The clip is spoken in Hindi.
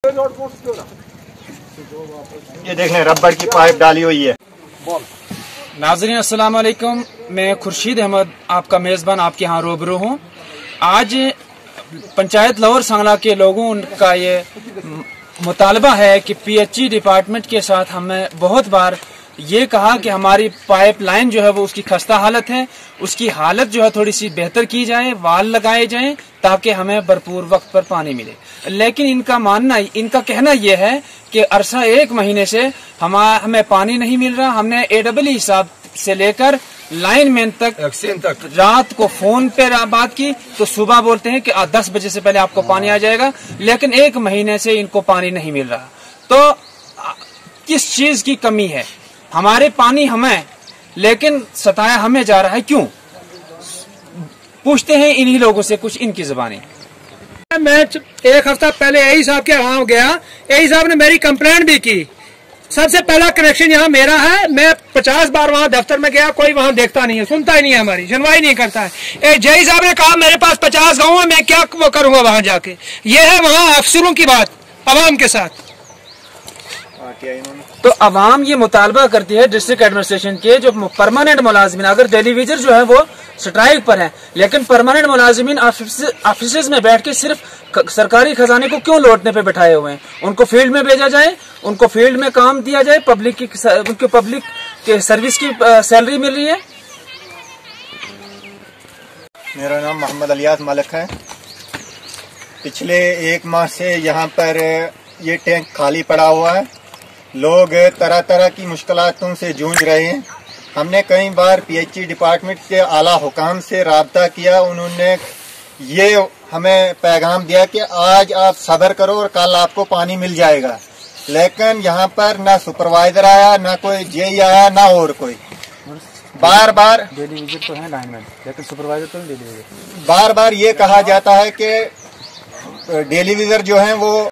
ये देख लें रबड़ की पाइप डाली हुई है। नाज़रीन अस्सलाम वालेकुम, मैं खुर्शीद अहमद आपका मेज़बान आपके यहाँ रूबरू हूँ। आज पंचायत लाहौर सांगला के लोगों का ये मुतालबा है कि पीएचई डिपार्टमेंट के साथ हमें बहुत बार ये कहा कि हमारी पाइपलाइन जो है वो उसकी खस्ता हालत है, उसकी हालत जो है थोड़ी सी बेहतर की जाए, वाल लगाए जाएं ताकि हमें भरपूर वक्त पर पानी मिले। लेकिन इनका कहना यह है कि अरसा 1 महीने से हमें पानी नहीं मिल रहा। हमने AEE हिसाब से लेकर लाइनमैन तक रात को फोन पे बात की तो सुबह बोलते हैं कि 10 बजे से पहले आपको पानी आ जाएगा, लेकिन 1 महीने से इनको पानी नहीं मिल रहा। तो किस चीज की कमी है? हमारे पानी हमें, लेकिन सताया हमें जा रहा है, क्यों? पूछते हैं इन्हीं लोगों से कुछ इनकी ज़बानी। मैं 1 हफ्ता पहले AE साहब के वहां गया, AE साहब ने मेरी कंप्लेंट भी की। सबसे पहला कनेक्शन यहाँ मेरा है। मैं 50 बार वहाँ दफ्तर में गया, कोई वहाँ देखता नहीं है, सुनता ही नहीं है, हमारी सुनवाई नहीं करता है। JE साहब ने कहा मेरे पास 50 गाँव है, मैं क्या वो करूंगा वहाँ जाके। ये है वहाँ अफसरों की बात अवाम के साथ। तो अवाम ये मुतालबा करती है डिस्ट्रिक्ट एडमिनिस्ट्रेशन के जो परमानेंट मुलाजिमीन, अगर डेली वेजर जो है वो स्ट्राइक पर है, लेकिन परमानेंट मुलाजिमीन ऑफिस में बैठ के सिर्फ सरकारी खजाने को क्यों लौटने पे बैठाए हुए हैं? उनको फील्ड में भेजा जाए, उनको फील्ड में काम दिया जाए, पब्लिक के सर्विस की सैलरी मिल रही है। मेरा नाम मोहम्मद अलियास मलिक है। पिछले 1 माह से यहाँ पर ये टैंक खाली पड़ा हुआ है। लोग तरह तरह की मुश्किलातों से जूझ रहे हैं। हमने कई बार पीएचई डिपार्टमेंट के आला हुकाम से राब्ता किया। उन्होंने ये हमें पैगाम दिया कि आज आप सब्र करो और कल आपको पानी मिल जाएगा, लेकिन यहाँ पर ना सुपरवाइजर आया, ना कोई जेई आया, ना और कोई। बार बार डेली विजिट तो है लाइनमैन, लेकिन सुपरवाइजर तो नहीं डेली विजिट। बार बार ये कहा जाता है कि डेली विजिटर जो है वो